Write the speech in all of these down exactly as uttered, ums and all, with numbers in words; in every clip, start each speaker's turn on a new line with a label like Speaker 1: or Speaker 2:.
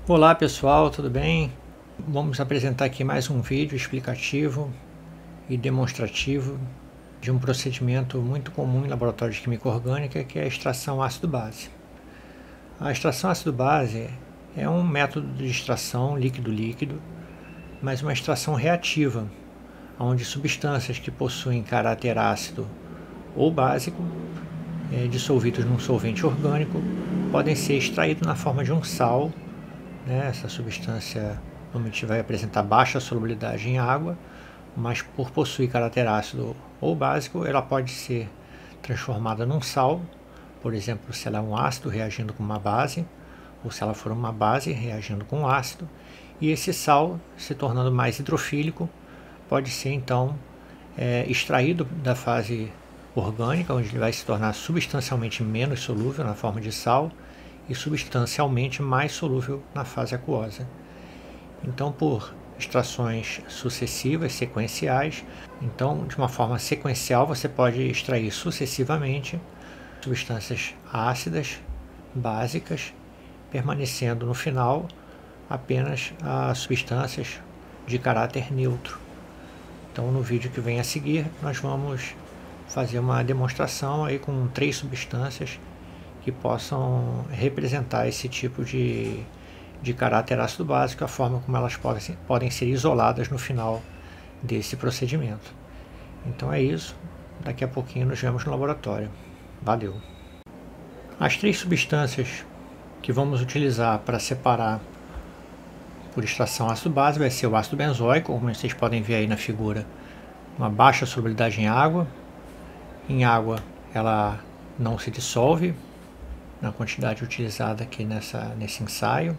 Speaker 1: Olá pessoal, tudo bem? Vamos apresentar aqui mais um vídeo explicativo e demonstrativo de um procedimento muito comum em laboratório de química orgânica, que é a extração ácido-base. A extração ácido-base é um método de extração líquido-líquido, mas uma extração reativa, onde substâncias que possuem caráter ácido ou básico, é, dissolvidos num solvente orgânico, podem ser extraídos na forma de um sal. Né? Essa substância normalmente vai apresentar baixa solubilidade em água, mas por possuir caráter ácido ou básico, ela pode ser transformada num sal, por exemplo, se ela é um ácido reagindo com uma base, ou se ela for uma base reagindo com um ácido, e esse sal, se tornando mais hidrofílico, pode ser então é, extraído da fase orgânica, onde ele vai se tornar substancialmente menos solúvel na forma de sal, e substancialmente mais solúvel na fase aquosa. Então, por extrações sucessivas, sequenciais, então de uma forma sequencial você pode extrair sucessivamente substâncias ácidas, básicas, permanecendo no final apenas as substâncias de caráter neutro. Então, no vídeo que vem a seguir, nós vamos fazer uma demonstração aí com três substâncias que possam representar esse tipo de, de caráter ácido básico, a forma como elas podem, podem ser isoladas no final desse procedimento. Então é isso, daqui a pouquinho nos vemos no laboratório. Valeu! As três substâncias que vamos utilizar para separar por extração ácido base vai ser o ácido benzoico, como vocês podem ver aí na figura, uma baixa solubilidade em água. Em água ela não se dissolve na quantidade utilizada aqui nessa, nesse ensaio.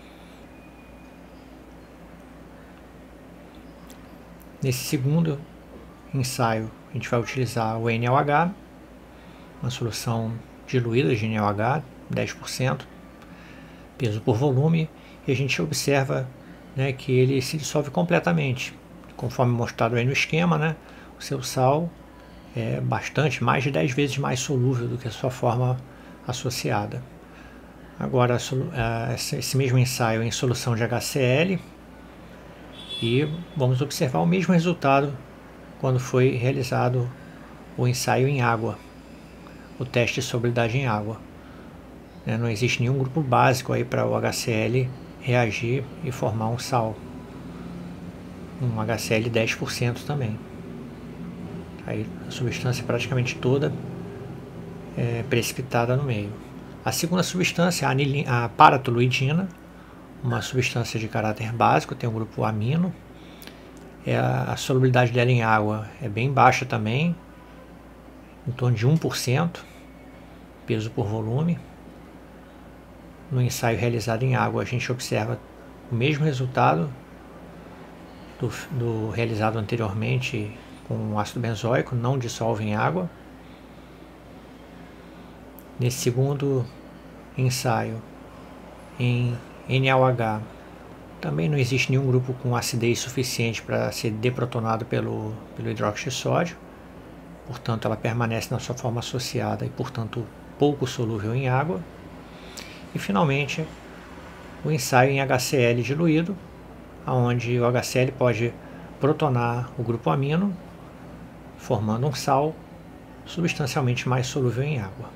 Speaker 1: Nesse segundo ensaio, a gente vai utilizar o N A O H, uma solução diluída de N A O H, dez por cento, peso por volume, e a gente observa, né, que ele se dissolve completamente, conforme mostrado aí no esquema, né, o seu sal é bastante, mais de dez vezes mais solúvel do que a sua forma associada. Agora, esse mesmo ensaio em solução de H C L, e vamos observar o mesmo resultado quando foi realizado o ensaio em água, o teste de solubilidade em água. Não existe nenhum grupo básico aí para o H C L reagir e formar um sal, um H C L dez por cento também. Aí a substância praticamente toda É, precipitada no meio. A segunda substância, a, a paratoluidina, uma substância de caráter básico, tem um grupo amino. É, a solubilidade dela em água é bem baixa também, em torno de um por cento, peso por volume. No ensaio realizado em água, a gente observa o mesmo resultado do, do realizado anteriormente com ácido benzoico, não dissolve em água. Nesse segundo ensaio em N A O H, também não existe nenhum grupo com acidez suficiente para ser deprotonado pelo, pelo hidróxido de sódio, portanto ela permanece na sua forma associada e, portanto, pouco solúvel em água. E finalmente o ensaio em H C L diluído, onde o H C L pode protonar o grupo amino, formando um sal substancialmente mais solúvel em água.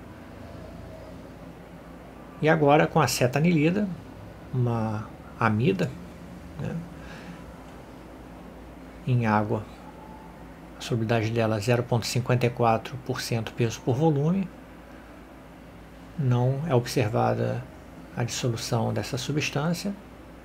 Speaker 1: E agora com a acetanilida, uma amida, né, em água, a solubilidade dela zero vírgula cinquenta e quatro por cento peso por volume, não é observada a dissolução dessa substância.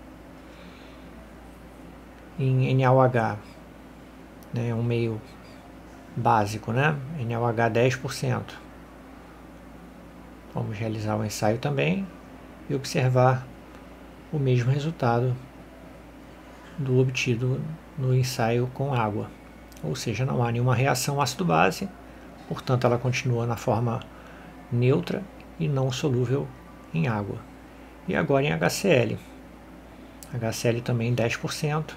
Speaker 1: Em N A O H, né, um meio básico, né, N A O H dez por cento. Vamos realizar o ensaio também e observar o mesmo resultado do obtido no ensaio com água. Ou seja, não há nenhuma reação ácido-base, portanto ela continua na forma neutra e não solúvel em água. E agora em H C L. H C L também dez por cento.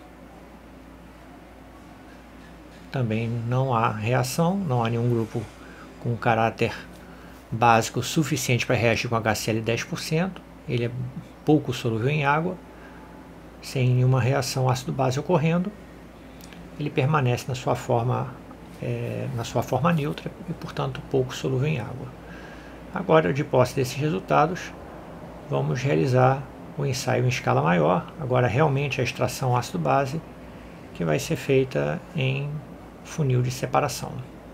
Speaker 1: Também não há reação, não há nenhum grupo com caráter básico suficiente para reagir com H C L dez por cento, ele é pouco solúvel em água, sem nenhuma reação ácido-base ocorrendo, ele permanece na sua forma, é, na sua forma neutra e, portanto, pouco solúvel em água. Agora, de posse desses resultados, vamos realizar o ensaio em escala maior, agora realmente a extração ácido-base, que vai ser feita em funil de separação.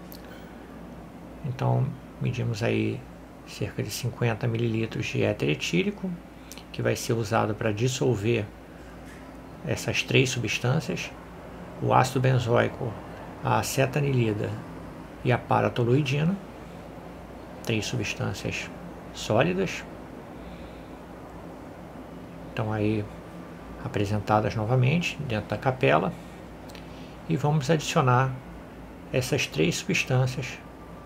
Speaker 1: Então, medimos aí cerca de cinquenta mililitros de éter etílico, que vai ser usado para dissolver essas três substâncias, o ácido benzoico, a acetanilida e a paratoluidina, três substâncias sólidas. Então aí apresentadas novamente dentro da capela, e vamos adicionar essas três substâncias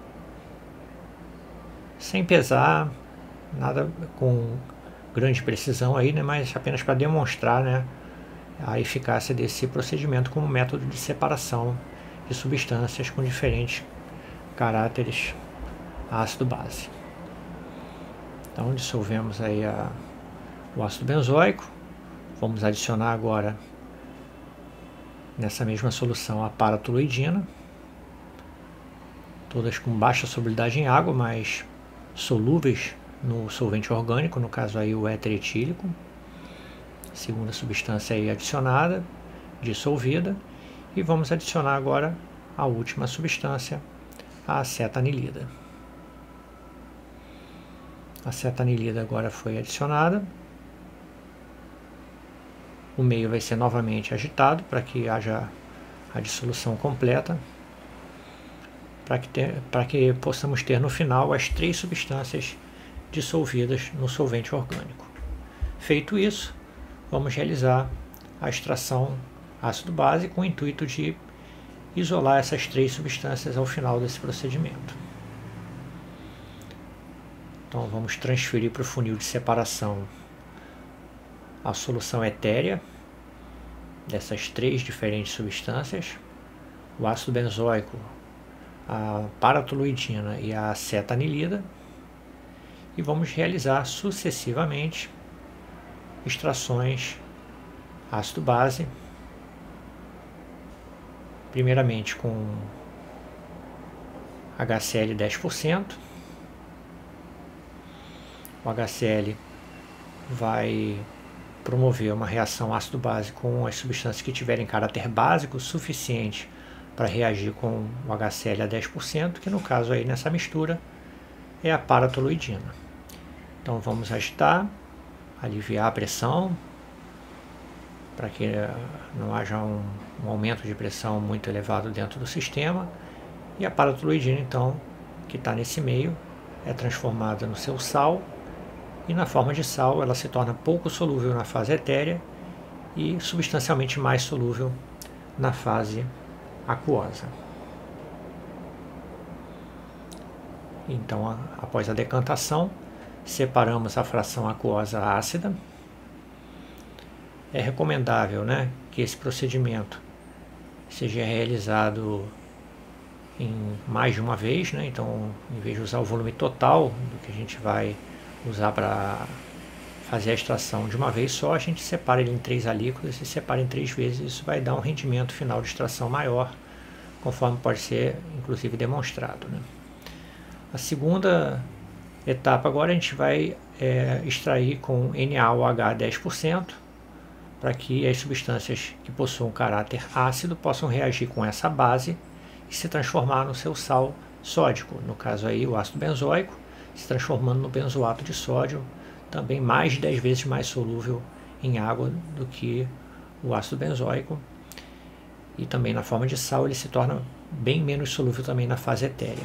Speaker 1: sem pesar, nada com grande precisão aí, né, mas apenas para demonstrar, né, a eficácia desse procedimento como método de separação de substâncias com diferentes caráteres ácido-base. Então dissolvemos aí a, o ácido benzoico, vamos adicionar agora nessa mesma solução a paratoluidina, todas com baixa solubilidade em água, mas solúveis no solvente orgânico, no caso aí o éter etílico. Segunda substância aí adicionada, dissolvida, e vamos adicionar agora a última substância, a acetanilida. A acetanilida agora foi adicionada. O meio vai ser novamente agitado para que haja a dissolução completa, para que, ter, para que possamos ter no final as três substâncias dissolvidas no solvente orgânico. Feito isso, vamos realizar a extração ácido-base com o intuito de isolar essas três substâncias ao final desse procedimento. Então vamos transferir para o funil de separação a solução etérea dessas três diferentes substâncias, o ácido benzoico, a paratoluidina e a acetanilida, e vamos realizar sucessivamente extrações ácido-base, primeiramente com H C l dez por cento. O H C l vai promover uma reação ácido-base com as substâncias que tiverem caráter básico suficiente para reagir com o H C l a dez por cento, que no caso aí nessa mistura é a paratoluidina. Então vamos agitar, aliviar a pressão, para que não haja um, um aumento de pressão muito elevado dentro do sistema, e a paratoluidina então, que está nesse meio, é transformada no seu sal, e na forma de sal ela se torna pouco solúvel na fase etérea e substancialmente mais solúvel na fase aquosa. Então, a, após a decantação, separamos a fração aquosa ácida. É recomendável, né, que esse procedimento seja realizado em mais de uma vez, né? Então, em vez de usar o volume total do que a gente vai usar para fazer a extração de uma vez só, a gente separa ele em três alíquotas e separa em três vezes. Isso vai dar um rendimento final de extração maior, conforme pode ser inclusive demonstrado, né? A segunda etapa agora a gente vai é, extrair com N A O H dez por cento, para que as substâncias que possuam caráter ácido possam reagir com essa base e se transformar no seu sal sódico, no caso aí o ácido benzoico, se transformando no benzoato de sódio, também mais de dez vezes mais solúvel em água do que o ácido benzoico, e também na forma de sal ele se torna bem menos solúvel também na fase etérea.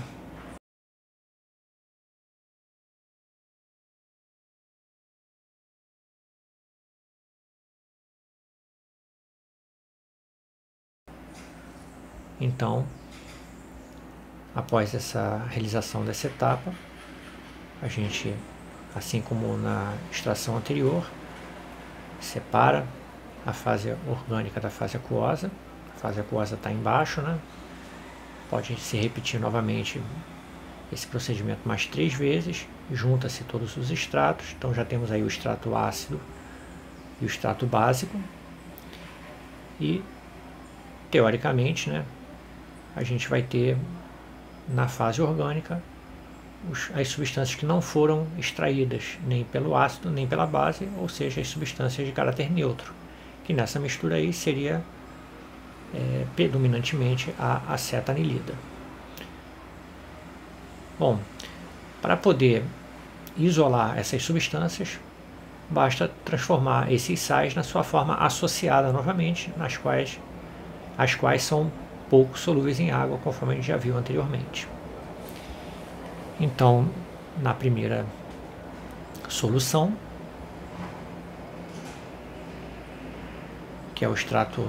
Speaker 1: Então, após essa realização dessa etapa, a gente, assim como na extração anterior, separa a fase orgânica da fase aquosa. A fase aquosa está embaixo, né? Pode se repetir novamente esse procedimento mais três vezes, junta-se todos os extratos, então já temos aí o extrato ácido e o extrato básico, e teoricamente, né, a gente vai ter na fase orgânica os, as substâncias que não foram extraídas nem pelo ácido nem pela base, ou seja, as substâncias de caráter neutro, que nessa mistura aí seria é, predominantemente a acetanilida. Bom, para poder isolar essas substâncias, basta transformar esses sais na sua forma associada novamente, nas quais, as quais são pouco solúveis em água, conforme a gente já viu anteriormente. Então, na primeira solução, que é o extrato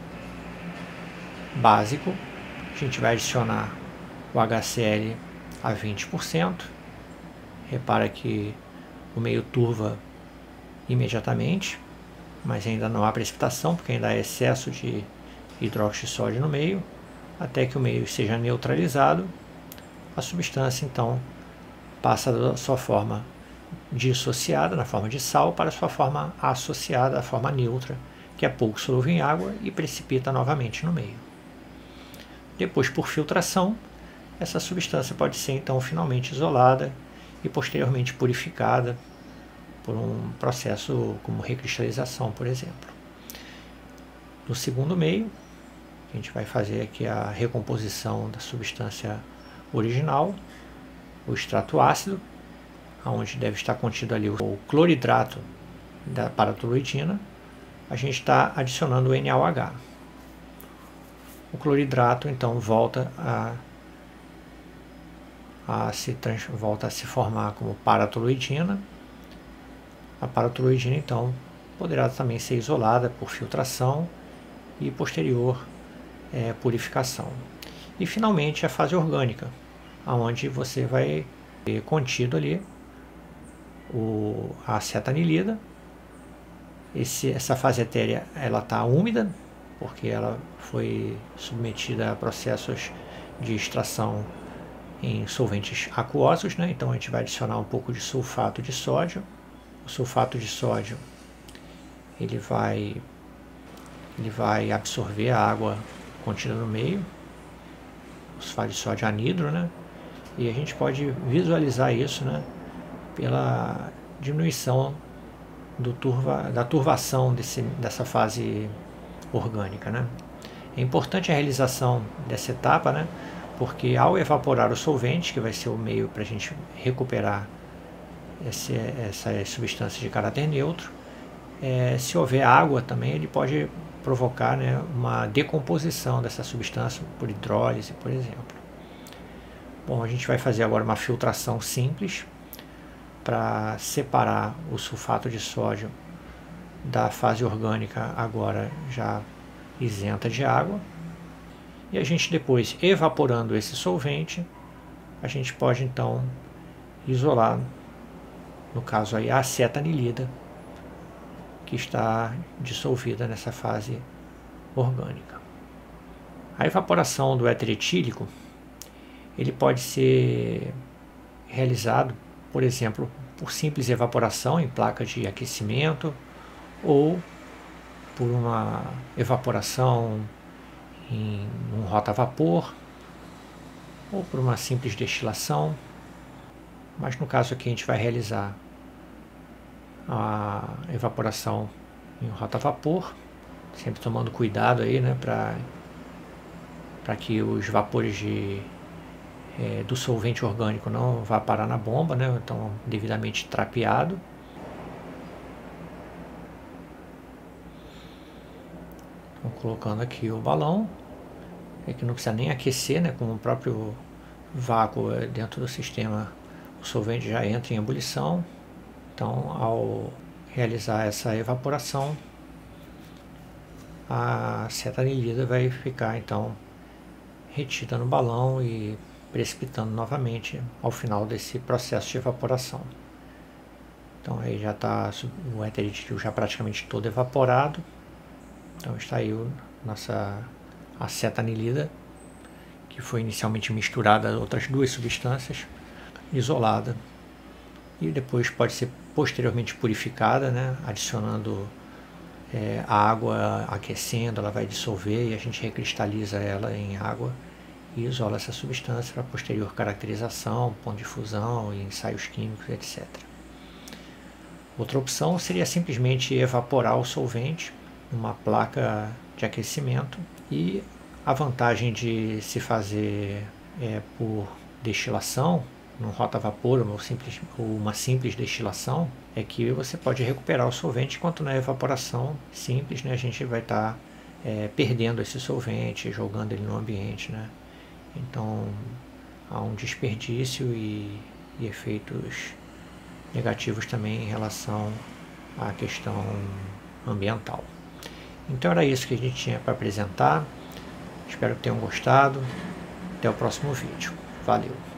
Speaker 1: básico, a gente vai adicionar o H C L a vinte por cento. Repara que o meio turva imediatamente, mas ainda não há precipitação, porque ainda há excesso de hidróxido de sódio no meio. Até que o meio seja neutralizado, a substância então passa da sua forma dissociada, na forma de sal, para a sua forma associada, a forma neutra, que é pouco solúvel em água, e precipita novamente no meio. Depois, por filtração, essa substância pode ser então finalmente isolada e posteriormente purificada por um processo como recristalização, por exemplo. No segundo meio, a gente vai fazer aqui a recomposição da substância original, o extrato ácido, onde deve estar contido ali o cloridrato da paratoluidina. A gente está adicionando o N A O H. O cloridrato então volta a, a, se, trans, volta a se formar como paratoluidina. A paratoluidina então poderá também ser isolada por filtração e posterior é, purificação. E finalmente a fase orgânica, onde você vai ter contido ali o, a acetanilida. Esse, essa fase etérea ela está úmida, porque ela foi submetida a processos de extração em solventes aquosos, né? Então a gente vai adicionar um pouco de sulfato de sódio. O sulfato de sódio ele vai, ele vai absorver a água contida no meio, o sulfato de sódio anidro, né? E a gente pode visualizar isso, né, pela diminuição do turva, da turvação desse, dessa fase orgânica, né? É importante a realização dessa etapa, né, porque ao evaporar o solvente, que vai ser o meio para a gente recuperar esse, essas substâncias de caráter neutro, é, se houver água também, ele pode provocar, né, uma decomposição dessa substância por hidrólise, por exemplo. Bom, a gente vai fazer agora uma filtração simples para separar o sulfato de sódio da fase orgânica, agora já isenta de água. E a gente depois, evaporando esse solvente, a gente pode então isolar, no caso aí, a acetanilida, que está dissolvida nessa fase orgânica. A evaporação do éter etílico ele pode ser realizado, por exemplo, por simples evaporação em placa de aquecimento, ou por uma evaporação em um rota-vapor, ou por uma simples destilação. Mas no caso aqui a gente vai realizar a evaporação em rota-vapor, sempre tomando cuidado aí, né, para para que os vapores de É, do solvente orgânico não vá parar na bomba, né? Então devidamente trapeado. Então, colocando aqui o balão, é que não precisa nem aquecer, né? Com o próprio vácuo dentro do sistema, o solvente já entra em ebulição. Então, ao realizar essa evaporação, a acetanilida vai ficar então retida no balão e precipitando novamente ao final desse processo de evaporação. Então aí já está o éter etílico já praticamente todo evaporado. Então está aí a nossa acetanilida, que foi inicialmente misturada a outras duas substâncias, isolada, e depois pode ser posteriormente purificada, né, adicionando é, água, aquecendo, ela vai dissolver e a gente recristaliza ela em água e isola essa substância para posterior caracterização, ponto de fusão, ensaios químicos, etcétera. Outra opção seria simplesmente evaporar o solvente numa placa de aquecimento, e a vantagem de se fazer é, por destilação, num rota-vapor ou, simples, ou uma simples destilação, é que você pode recuperar o solvente, enquanto na evaporação simples, né, a gente vai estar tá, é, perdendo esse solvente, jogando ele no ambiente, né? Então há um desperdício e, e efeitos negativos também em relação à questão ambiental. Então era isso que a gente tinha para apresentar. Espero que tenham gostado. Até o próximo vídeo. Valeu!